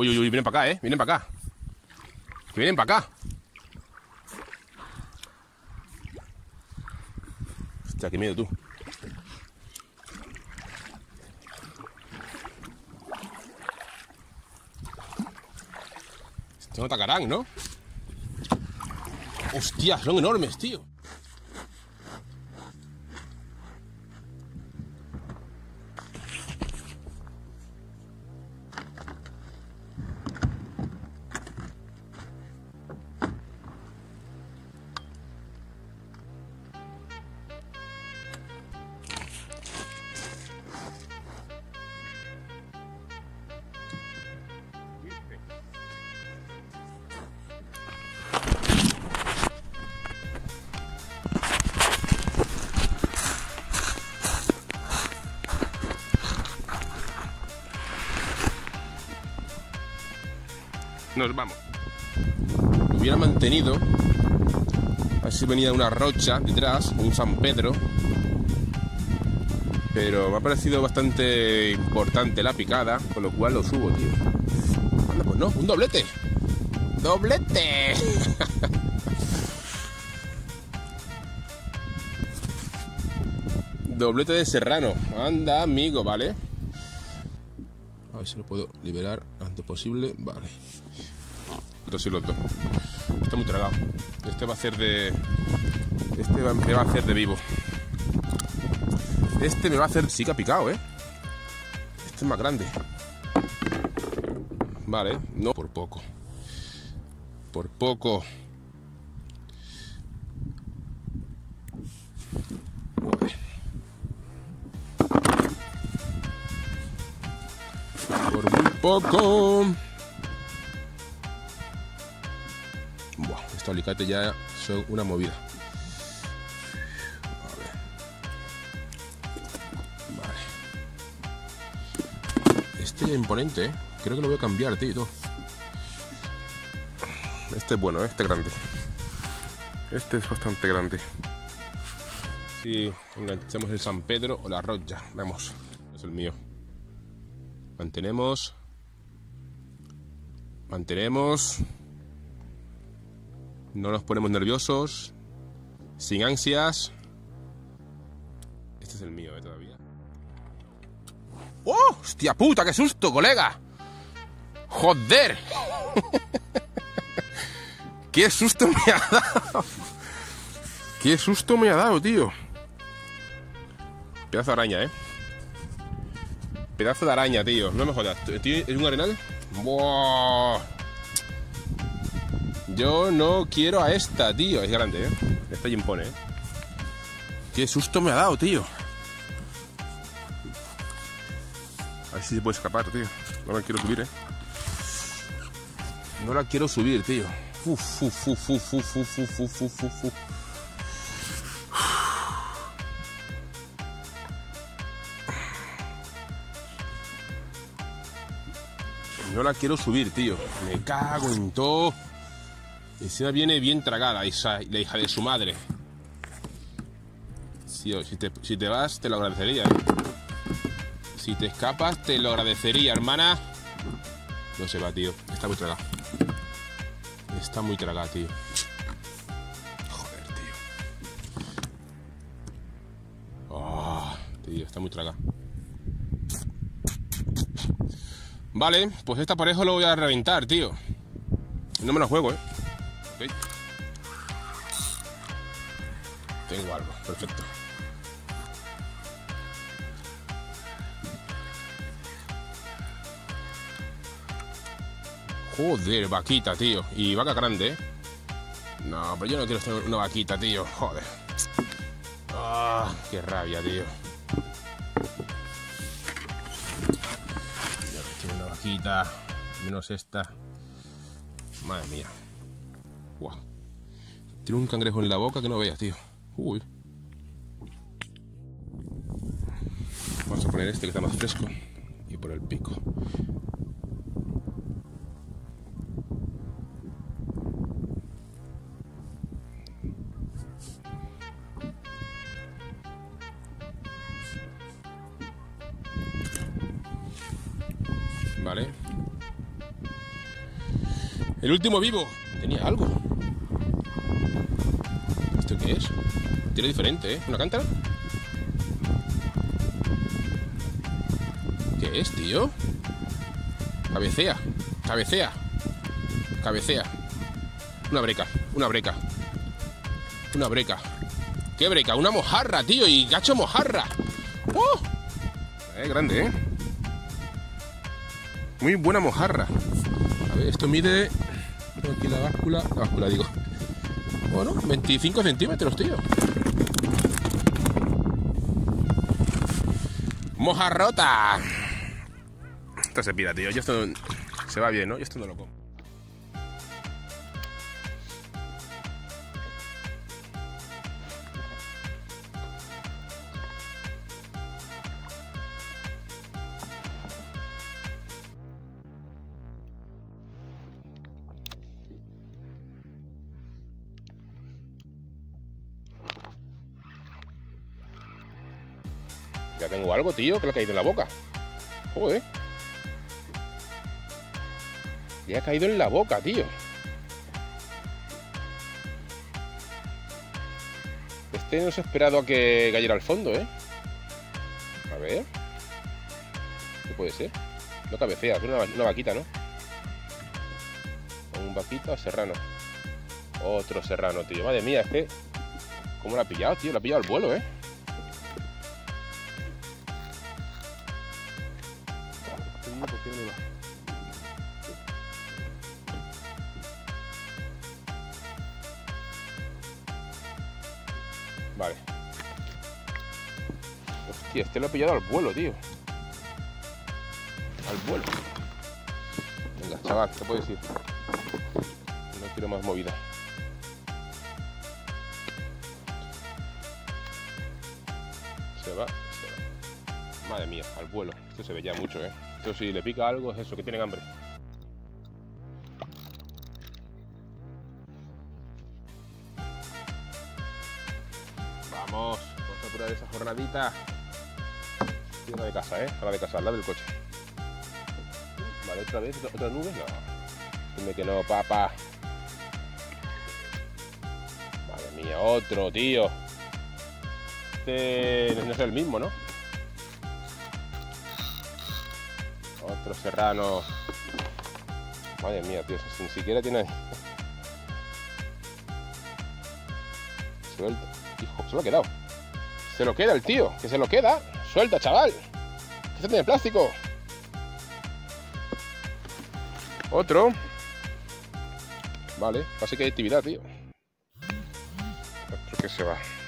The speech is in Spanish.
Uy, uy, uy, vienen para acá, vienen para acá. Que vienen para acá. Hostia, qué miedo, tú. Estos no atacarán, ¿no? Hostia, son enormes, tío. Nos vamos. Me hubiera mantenido. A ver si venía una rocha detrás, un San Pedro. Pero me ha parecido bastante importante la picada, con lo cual lo subo, tío. Anda, pues no, un doblete. ¡Doblete! Doblete de serrano. Anda, amigo, ¿vale? A ver si lo puedo liberar antes posible. Vale. Dos y los dos. Está muy tragado. Este va a hacer de... Este me va a hacer de vivo. Este me va a hacer... Sí que ha picado, ¿eh? Este es más grande. Vale. No, por poco. Por poco. Vale. Por muy poco. Buah, estos alicates ya son una movida. Este es imponente, ¿eh? Creo que lo voy a cambiar, tío. Este es bueno, este es grande. Este es bastante grande. Si enganchamos el San Pedro o la rocha. Vamos, es el mío. Mantenemos. Mantenemos. No nos ponemos nerviosos. Sin ansias. Este es el mío, todavía. ¡Oh! ¡Hostia puta! ¡Qué susto, colega! ¡Joder! ¡Qué susto me ha dado! ¡Qué susto me ha dado, tío! Pedazo de araña, Pedazo de araña, tío. No me jodas. ¿Estoy en un arenal? ¡Buah! Yo no quiero a esta, tío. Es grande, Esta ya impone, ¡Qué susto me ha dado, tío! A ver si se puede escapar, tío. No la quiero subir, No la quiero subir, tío. No la quiero subir, tío. Me cago en todo. Encima viene bien tragada la hija de su madre. Tío, si te vas, te lo agradecería, Si te escapas, te lo agradecería, hermana. No se va, tío. Está muy tragada. Está muy tragada, tío. Joder, tío. Oh, tío, está muy tragada. Vale, pues esta pareja lo voy a reventar, tío. No me la juego, Okay. Tengo algo, perfecto. Joder, vaquita, tío. Y vaca grande, No, pero yo no quiero tener una vaquita, tío. Joder. Ah, qué rabia, tío. Tiene una vaquita. Menos esta. Madre mía. Wow. Tiene un cangrejo en la boca que no veas, tío. Uy. Vamos a poner este que está más fresco. Y por el pico. Vale. El último vivo. Tenía algo. ¿Esto qué es? Tiro diferente, ¿eh? ¿Una cántara? ¿Qué es, tío? Cabecea. Cabecea. Cabecea. Una breca. Una breca. Una breca. ¿Qué breca? Una mojarra, tío. Y gacho mojarra. ¡Oh! Grande, ¿eh? Muy buena mojarra. A ver, esto mide... Tengo aquí la báscula. La báscula, digo. Bueno, 25 centímetros, tío. ¡Mojarrota! Esto se pira, tío. Yo esto... Se va bien, ¿no? Yo esto no lo como. Ya tengo algo, tío, que le ha caído en la boca. Joder. Le ha caído en la boca, tío. Este no se ha esperado a que cayera al fondo, ¿eh? A ver. ¿Qué puede ser? No cabecea, es una vaquita, ¿no? Un vaquita serrano. Otro serrano, tío. Madre mía, este... ¿Cómo lo ha pillado, tío? Lo ha pillado al vuelo, ¿eh? ¿Por qué no me va? Vale. Hostia, este lo ha pillado al vuelo, tío. Al vuelo. Venga, chaval, ¿qué puedes decir? No quiero más movida. Se va. Madre mía, al vuelo. Esto se ve ya mucho, ¿eh? Esto si le pica algo es eso, que tienen hambre. Vamos a apurar esa jornadita. Y hora de casa, hora de casa, al lado del coche. Vale, otra vez, otra nube, no. Dime que no, papá. Madre mía, otro, tío. Este no es el mismo, ¿no? Otro serrano. Madre mía, tío, ni siquiera tiene... Suelta. Hijo, se lo ha quedado. Se lo queda el tío, que se lo queda. Suelta, chaval. Que se tiene plástico. Otro. Vale, casi que hay actividad, tío. Otro que se va.